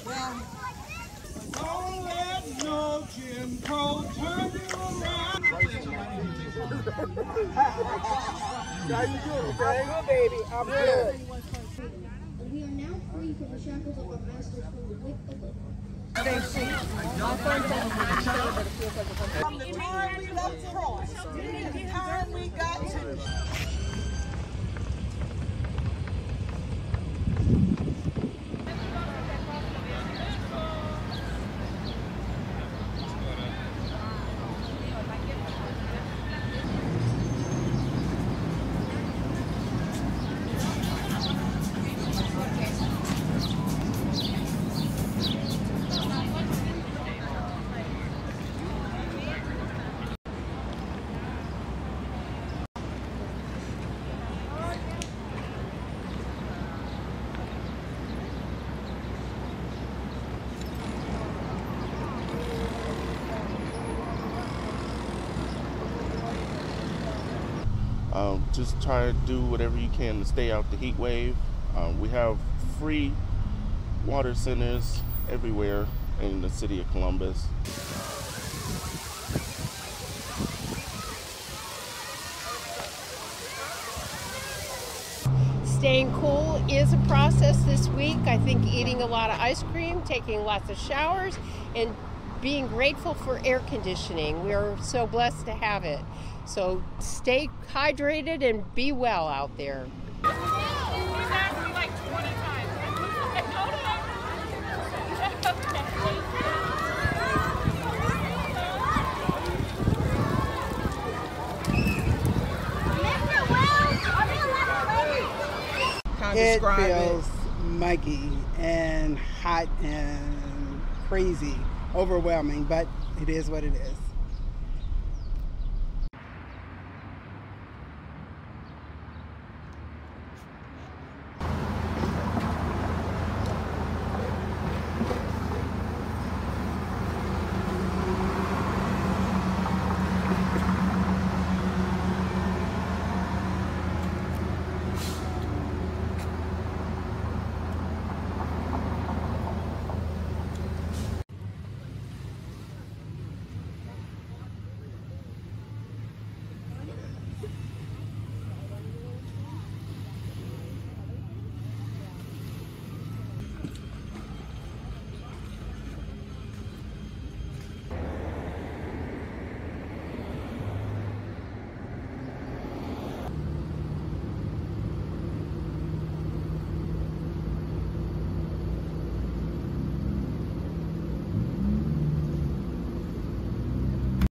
Don't let no Jim Crow turn you around. How you doing, okay? I'm good, baby. I'm good. We are now free from the shackles of our masters from the wick of the From the time we left Troy, to the time we got to just try to do whatever you can to stay out the heat wave. We have free water centers everywhere in the city of Columbus. Staying cool is a process this week. I think eating a lot of ice cream, taking lots of showers, and being grateful for air conditioning. We are so blessed to have it. So stay hydrated and be well out there. He's asked me like 20 times. It feels muggy and hot and crazy, overwhelming, but it is what it is.